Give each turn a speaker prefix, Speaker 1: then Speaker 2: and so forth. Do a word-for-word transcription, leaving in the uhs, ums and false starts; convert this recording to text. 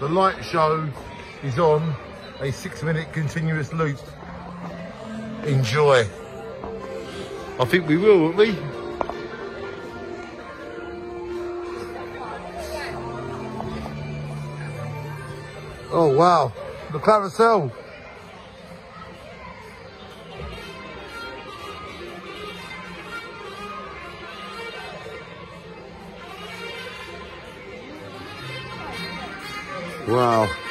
Speaker 1: The light show is on a six minute continuous loop. Enjoy. I think we will, won't we? Oh wow, the carousel. Wow.